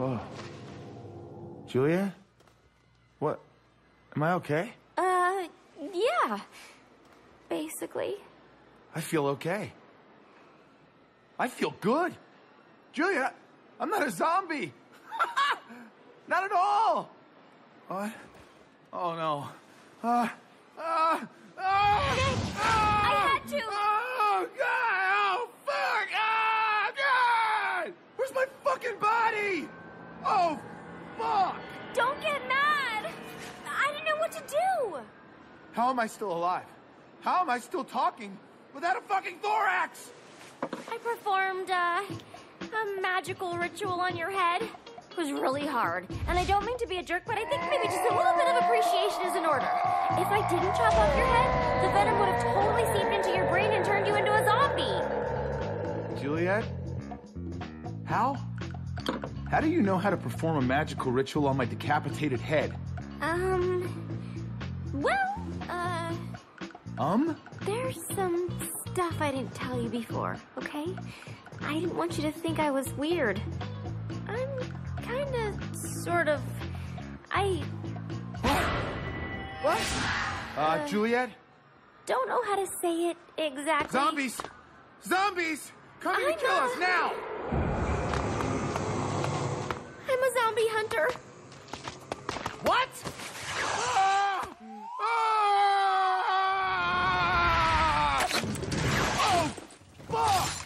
Oh. Juliet? What? Am I okay? Yeah. Basically. I feel okay. I feel good. Juliet, I'm not a zombie. Not at all. What? Oh, no. I had to. Oh, God! Oh, fuck! Oh, God! Where's my fucking body? Oh, fuck! Don't get mad. I didn't know what to do. How am I still alive? How am I still talking without a fucking thorax? I performed, a magical ritual on your head. It was really hard. And I don't mean to be a jerk, but I think maybe just a little bit of appreciation is in order. If I didn't chop off your head, the venom would have totally seeped into your brain and turned you into a zombie. Juliet? How? How do you know how to perform a magical ritual on my decapitated head? There's some stuff I didn't tell you before, okay? I didn't want you to think I was weird. I'm kinda, sort of, What? Juliet? Don't know how to say it exactly. Zombies! Zombies! Coming to kill us now! I'm a zombie hunter. What? Ah! Ah! Oh, fuck!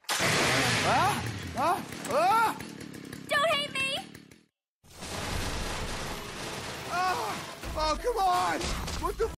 Don't hate me! Oh, come on! What the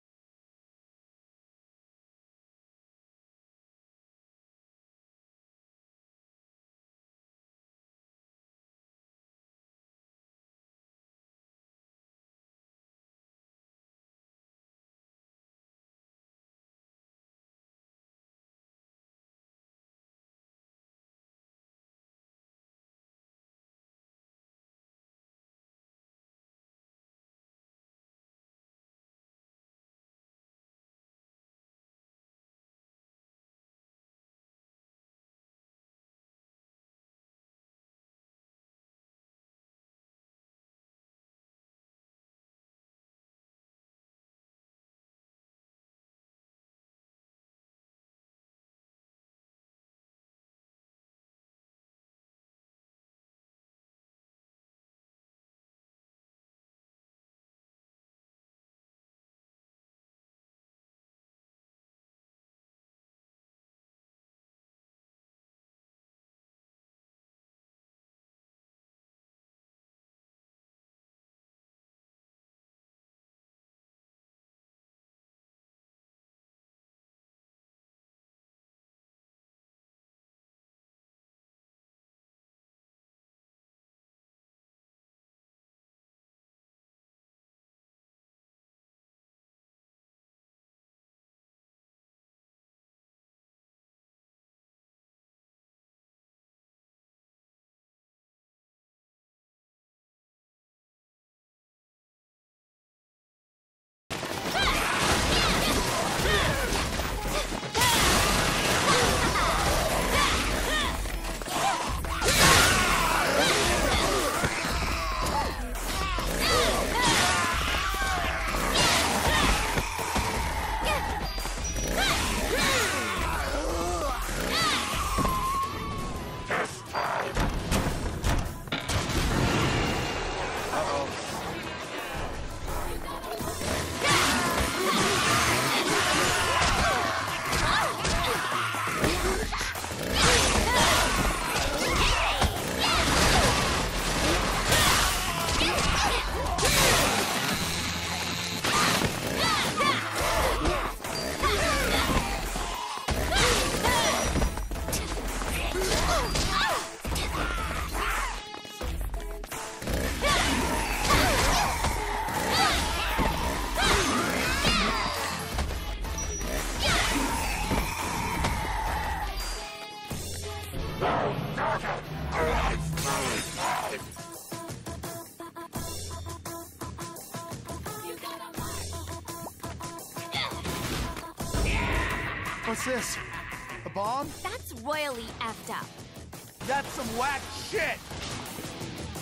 What's this? A bomb? That's royally effed up. That's some whack shit!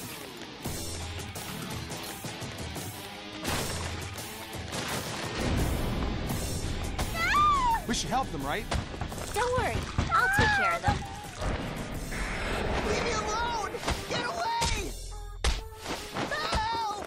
We should help them, right? Don't worry, I'll take care of them. Leave me alone! Get away! Help!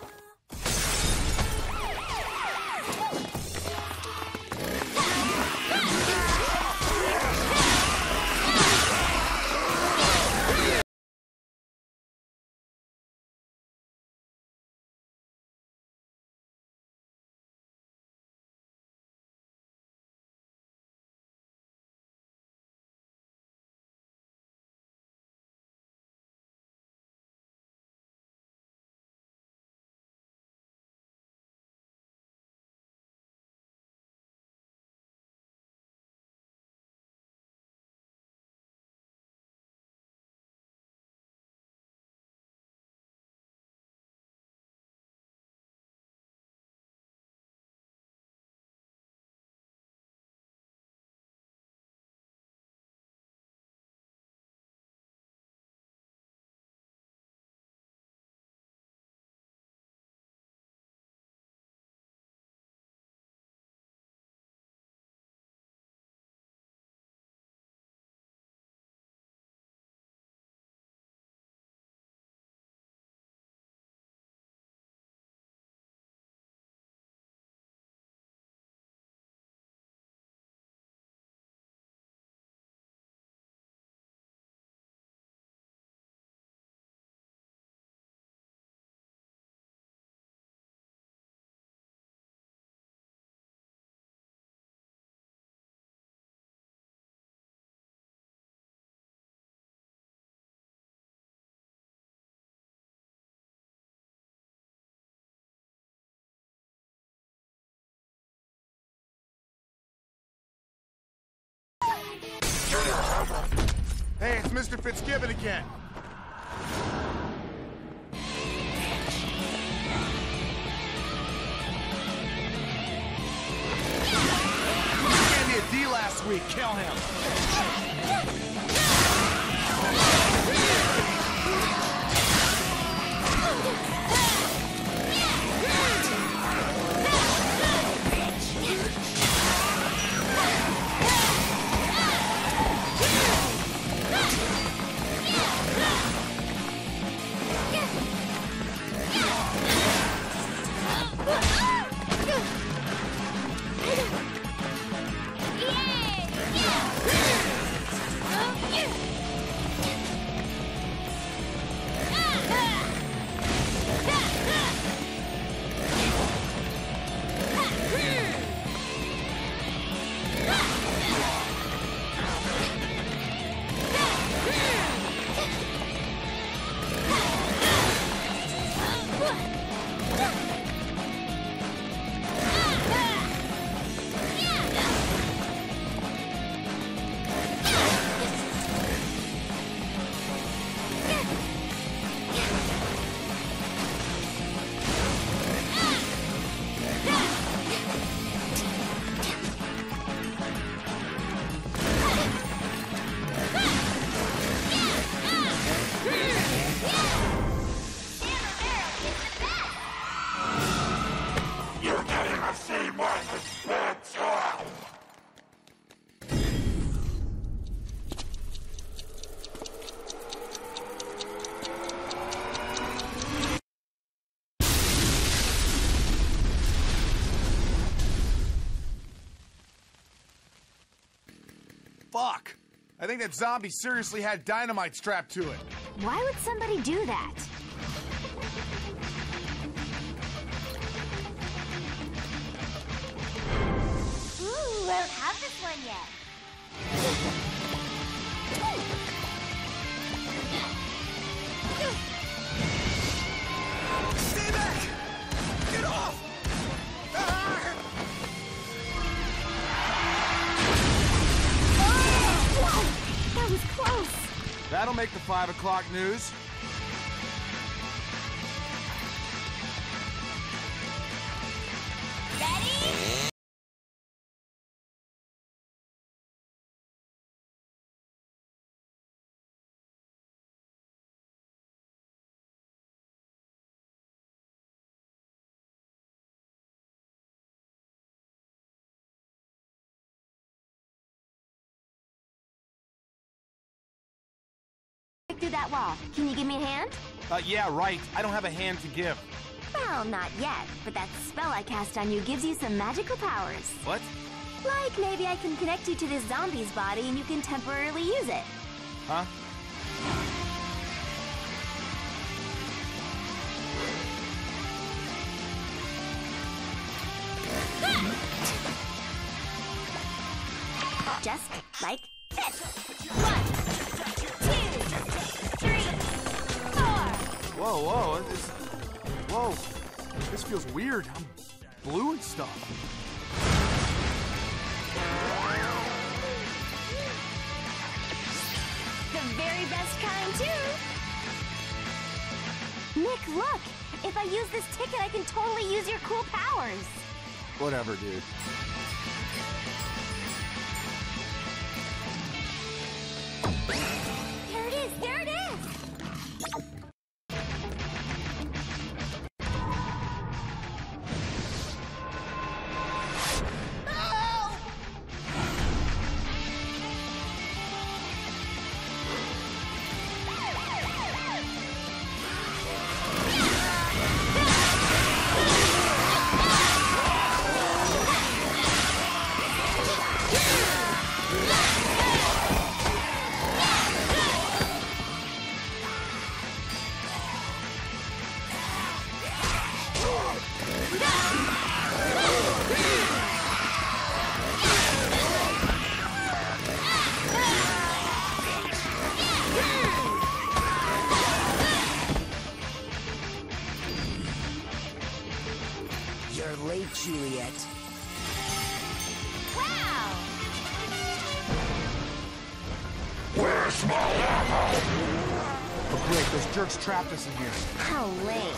Hey, it's Mr. Fitzgibbon again. He gave me a D last week. Kill him. Fuck! I think that zombie seriously had dynamite strapped to it. Why would somebody do that? Ooh, I don't have this one yet. Stay back! Get off! Ah! Whoa, that was close. That'll make the 5 o'clock news. break through that wall. Can you give me a hand? Yeah, right. I don't have a hand to give. Well, not yet, but that spell I cast on you gives you some magical powers. What? Like maybe I can connect you to this zombie's body and you can temporarily use it. Huh? Just like this. 1, 2, 3, 4. Whoa. Whoa. This feels weird. I'm blue and stuff. The very best kind, too. Nick, look. If I use this ticket, I can totally use your cool powers. Whatever, dude. There it is. There it is. You're late, Juliet. Wow. Where's my ammo? Oh, great. Those jerks trapped us in here. How lame.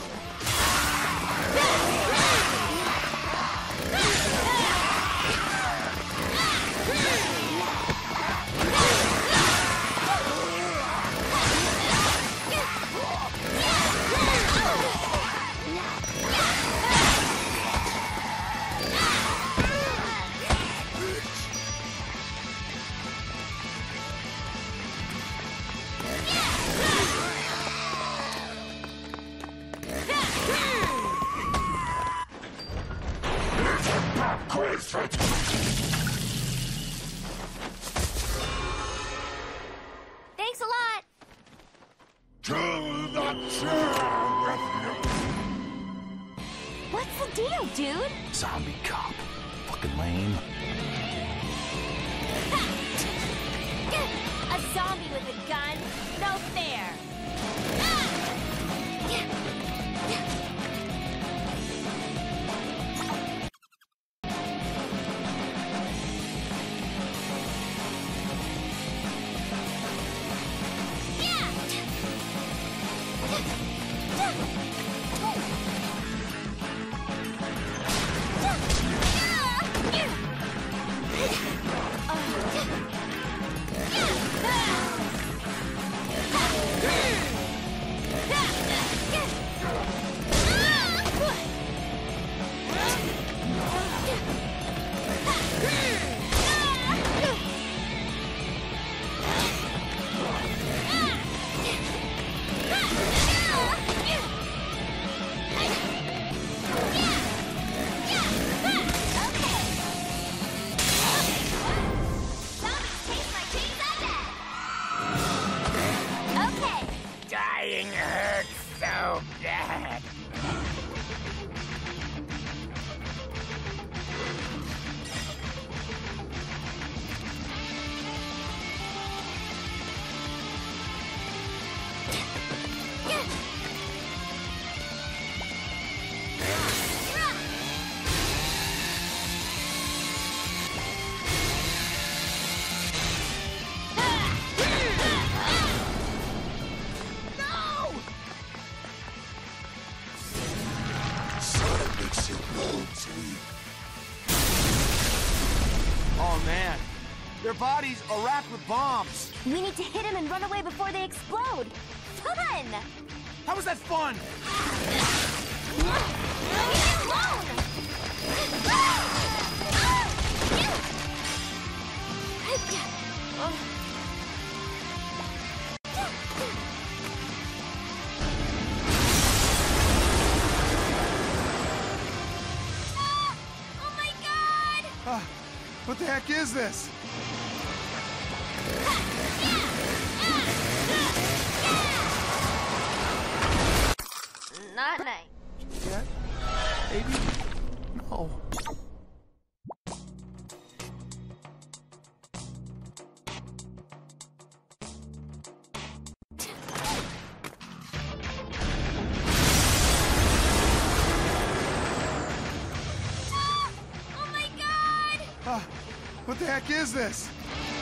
Thanks a lot. To the chair with you. What's the deal, dude? Zombie cop. Fucking lame. A zombie with a gun? No fair. Dying hurts so bad. Oh, man. Their bodies are wrapped with bombs. We need to hit him and run away before they explode. Fun! How was that fun? Leave me alone! What the heck is this? Not nice. Yet? Maybe? No. Oh my god! What the heck is this?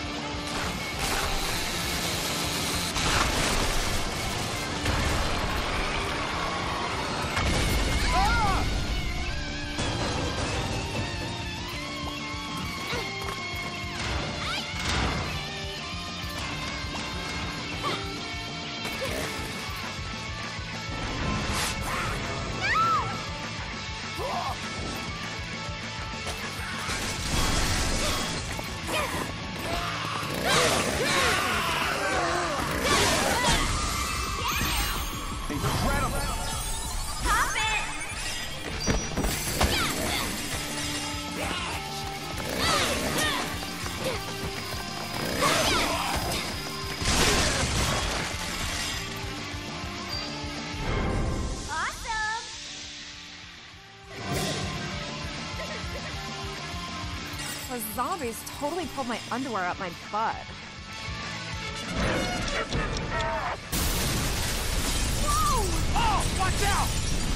Incredible! Stop it! Awesome! Those zombies totally pulled my underwear up my butt. Oh, watch out!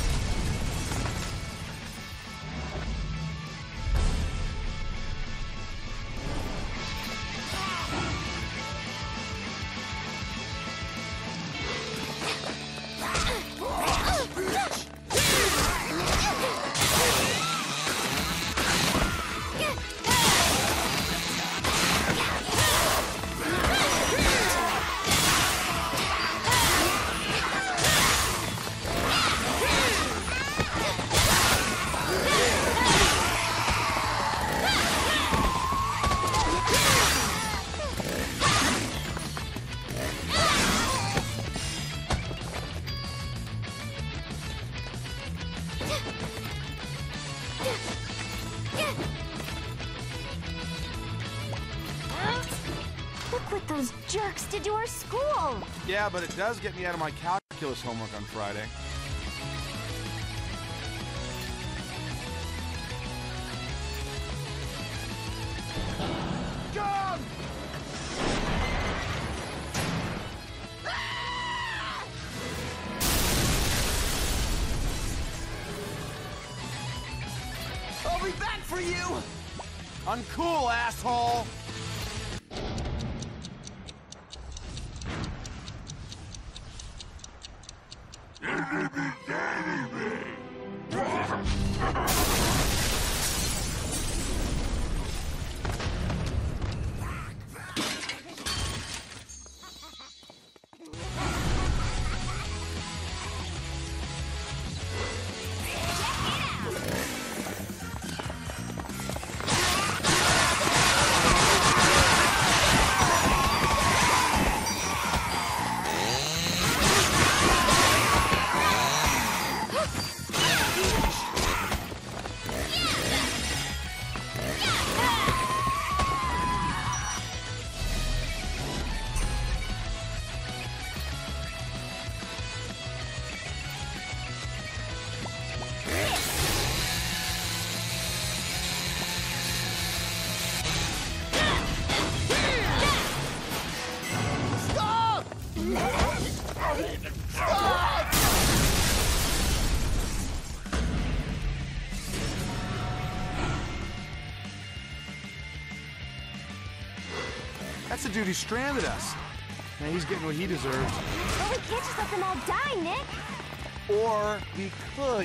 Look what those jerks did to our school! Yeah, but it does get me out of my calculus homework on Friday. John! I'll be back for you! Uncool, asshole! That's the dude who stranded us. Now he's getting what he deserves. But we can't just let them all die, Nick! Or we could.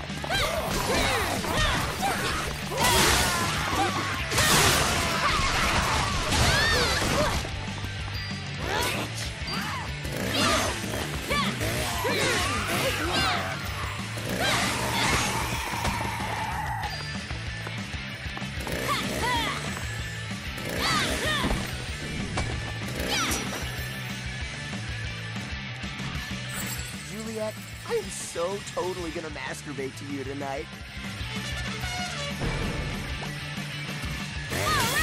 Juliet, I'm so totally gonna masturbate to you tonight. All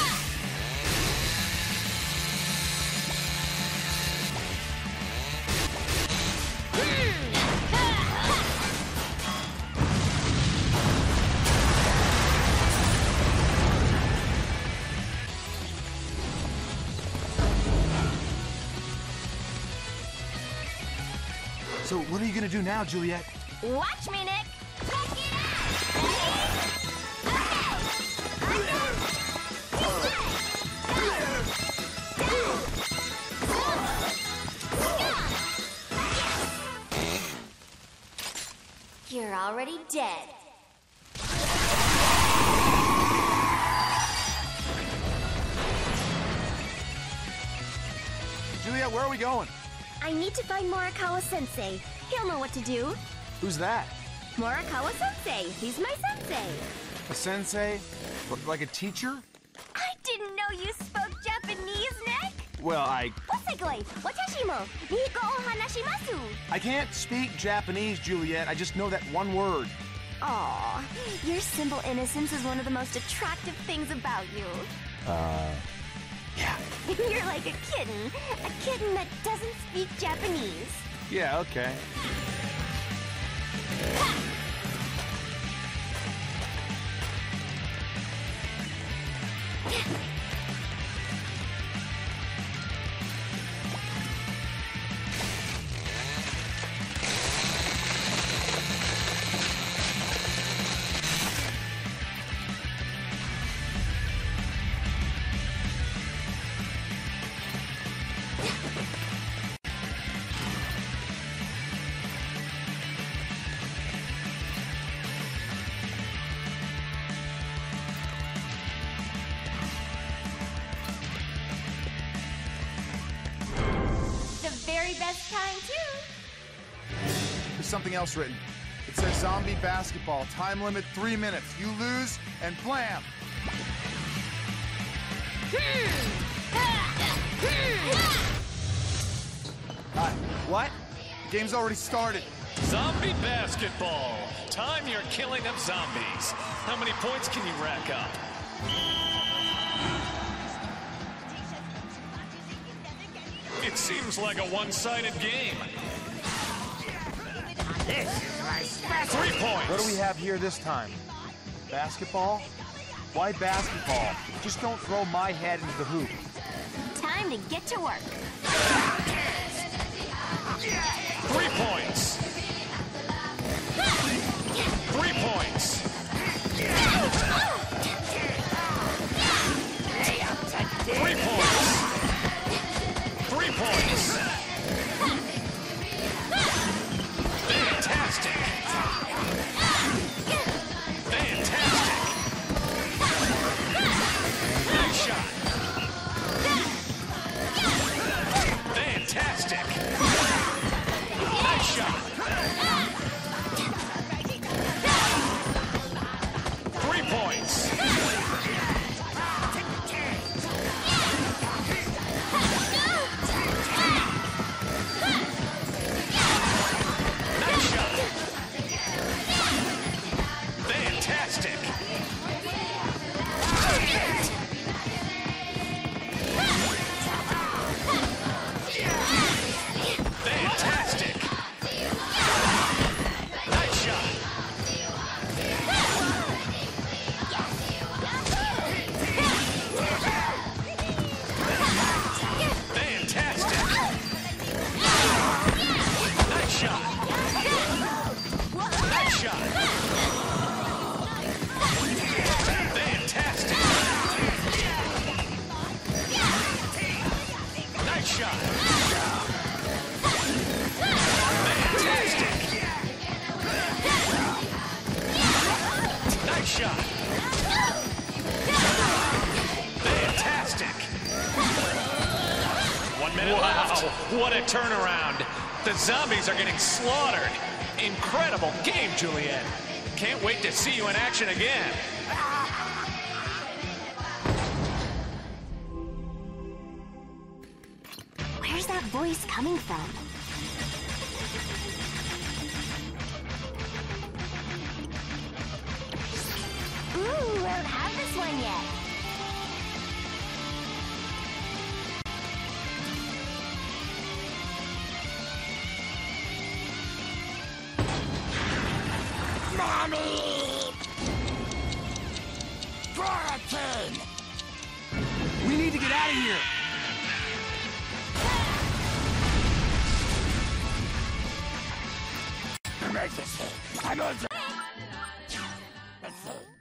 So what are you gonna do now, Juliet? Watch me, Nick. Check it out. You're already dead. Juliet, where are we going? I need to find Morikawa-sensei. He'll know what to do. Who's that? Morikawa-sensei. He's my sensei. A sensei? Like a teacher? I didn't know you spoke Japanese, Nick. Well, I Osekoi, watashi mo Nihiko o hanashimasu. I can't speak Japanese, Juliet. I just know that one word. Aw, your simple innocence is one of the most attractive things about you. Yeah. You're like a kitten that doesn't speak Japanese. Yeah, okay. Very best time, too. There's something else written. It says zombie basketball. Time limit 3 minutes. You lose, and blam! What? The game's already started. Zombie basketball. Time your killing of zombies. How many points can you rack up? It seems like a one-sided game. This is my special. 3 points. What do we have here this time? Basketball? Why basketball? Just don't throw my head into the hoop. Time to get to work. 3 points. 3 points. 3 points. 3 points. Fantastic. Fantastic. Nice shot. Fantastic. Nice shot. 3 points. Fantastic! Fantastic! Nice shot! Fantastic! Nice shot! Nice shot! Fantastic! Nice shot! Fantastic! Nice shot! Fantastic! 1 minute left. What a turnaround. The zombies are getting slaughtered. Incredible game, Juliet. Can't wait to see you in action again. Where's that voice coming from? Ooh, I don't have this one yet. Mommy! Boratin! We need to get out of here! Let's see.